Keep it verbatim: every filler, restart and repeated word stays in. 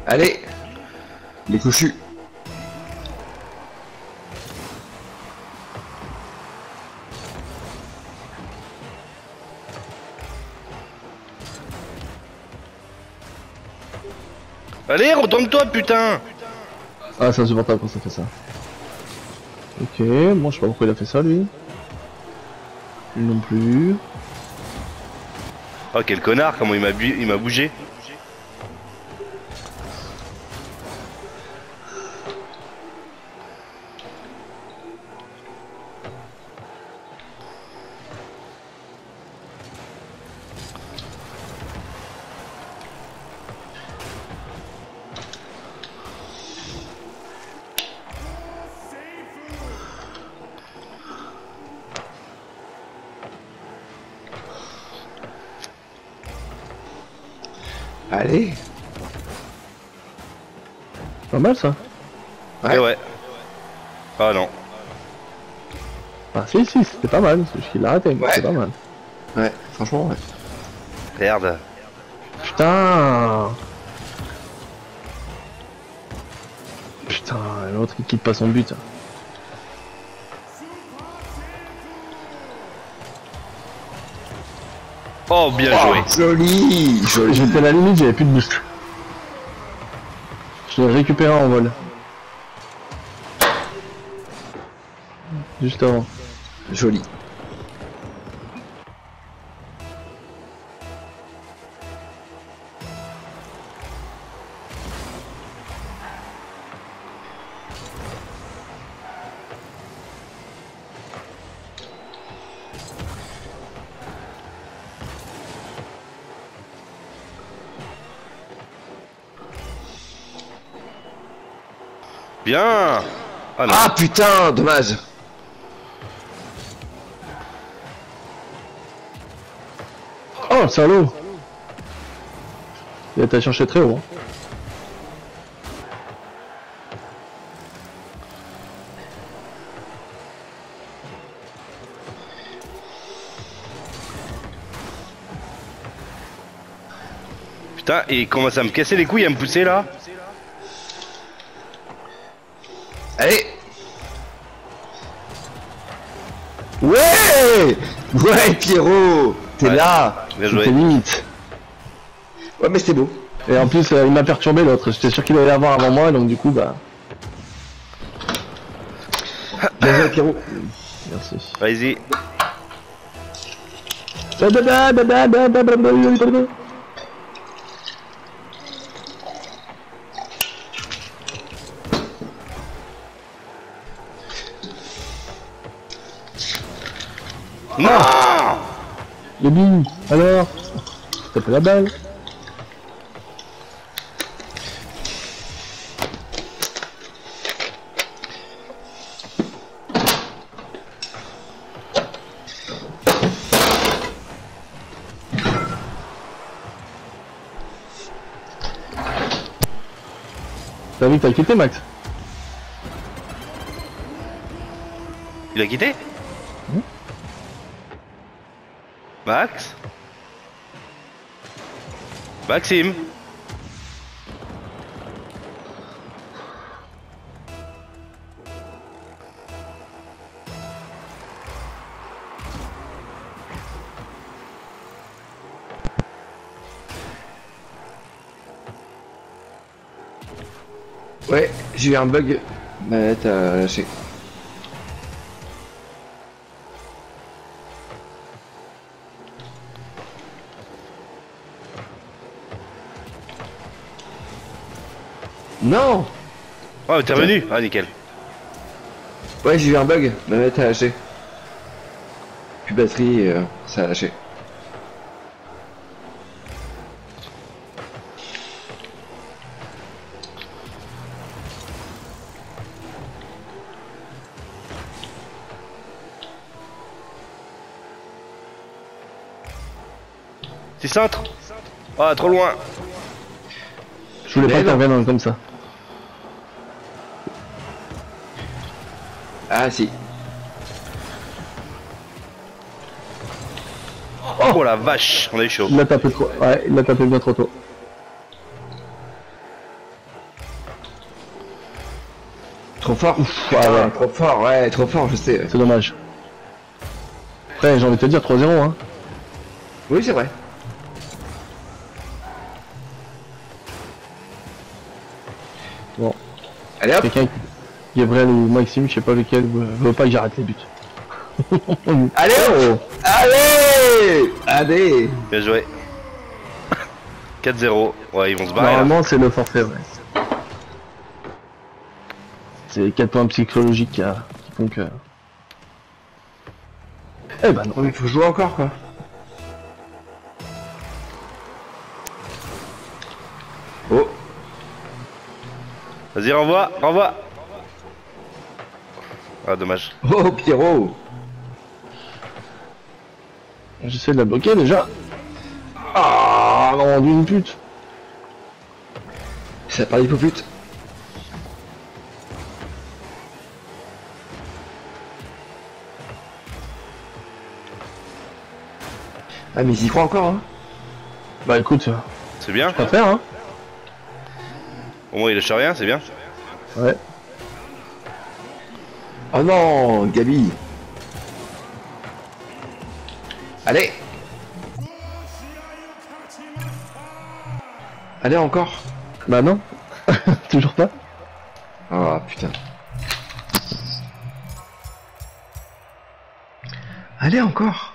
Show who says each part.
Speaker 1: Allez. Les couchus.
Speaker 2: Allez, retourne-toi, putain.
Speaker 3: Ah, c'est insupportable quand ça fait ça. Ok, bon, je sais pas pourquoi il a fait ça, lui. Lui non plus.
Speaker 2: Oh, quel connard, comment il m'a bu... il m'a bougé.
Speaker 1: Allez.
Speaker 3: Pas mal ça.
Speaker 2: Ouais. Et ouais. Ah non.
Speaker 3: Ah si si, c'était pas mal, c'est juste qu'il l'a arrêté, mais
Speaker 1: Ouais.
Speaker 3: c'était pas mal.
Speaker 1: Ouais, franchement, ouais.
Speaker 2: Merde.
Speaker 3: Putain. Putain, l'autre il quitte pas son but.
Speaker 2: Oh, bien joué.
Speaker 1: Oh, joli, joli.
Speaker 3: J'étais à la limite, j'avais plus de boost. Je l'ai récupéré en vol. Juste avant.
Speaker 1: Joli.
Speaker 2: Bien. Ah non.
Speaker 1: Ah putain, dommage.
Speaker 3: Oh, le salaud. Il a été chercher très haut. Hein.
Speaker 2: Putain, et il commence à me casser les couilles, à me pousser là.
Speaker 1: Allez. Ouais. Ouais, Pierrot. T'es
Speaker 2: Ouais.
Speaker 1: là.
Speaker 2: Bien
Speaker 3: C'était
Speaker 2: joué.
Speaker 3: limite.
Speaker 1: Ouais, mais c'était beau.
Speaker 3: Et en plus, euh, il m'a perturbé l'autre. J'étais sûr qu'il allait l'avoir avant moi, donc du coup, bah.
Speaker 1: Bien joué, Pierrot.
Speaker 3: Merci.
Speaker 2: Vas-y. Non.
Speaker 3: Le bing, alors t'as pas la balle. T'as vu que t'as quitté, Max?
Speaker 2: Il a quitté.
Speaker 3: Mmh.
Speaker 2: Max. Maxime.
Speaker 1: Ouais, j'ai eu un bug. Bah, t'as lâché. Non.
Speaker 2: Oh, t'es revenu. Ah, nickel.
Speaker 1: Ouais, j'ai eu un bug. Ma manette a lâché. Plus batterie, euh, ça a lâché.
Speaker 2: C'est cintre. Ah, trop loin.
Speaker 3: Je voulais
Speaker 1: Mais
Speaker 3: pas
Speaker 1: non.
Speaker 3: t'intervenir comme ça.
Speaker 1: Ah si.
Speaker 2: Oh la vache, on est chaud.
Speaker 3: Il l'a tapé trop. Ouais, il l'a tapé bien trop tôt.
Speaker 1: Trop fort.
Speaker 3: Ouf,
Speaker 1: Ah
Speaker 3: ouais,
Speaker 1: ouais,
Speaker 3: ouais.
Speaker 1: trop fort, ouais, trop fort, je sais.
Speaker 3: C'est dommage. Après, j'ai envie de te dire trois zéro, hein.
Speaker 1: Oui, c'est vrai.
Speaker 3: Bon.
Speaker 1: Allez hop.
Speaker 3: Quelqu'un, Gabriel ou Maxime, je sais pas lequel, veut, veut pas que j'arrête les buts.
Speaker 1: Allez hop.
Speaker 3: Oh.
Speaker 1: Allez. Allez.
Speaker 2: Bien joué. quatre zéro. Ouais, ils vont se barrer. là.
Speaker 3: Normalement, c'est le forfait, ouais. C'est les quatre points psychologiques qui, a- qui font que... Eh ben non.
Speaker 1: Oh, mais faut jouer encore, quoi. Oh.
Speaker 2: Vas-y, renvoie, renvoie. Ah, dommage.
Speaker 1: Oh, Pierrot.
Speaker 3: J'essaie de la bloquer déjà. Ah, non, d'une pute.
Speaker 1: Ça parle d'hypopute. Ah, mais ils y croient encore, hein.
Speaker 3: Bah écoute,
Speaker 2: C'est bien.
Speaker 3: pas faire, hein.
Speaker 2: Au moins, il lâche rien, c'est bien.
Speaker 3: Ouais.
Speaker 1: Oh non, Gabi. Allez. Allez, encore.
Speaker 3: Bah non. Toujours pas.
Speaker 1: Oh, putain. Allez, encore.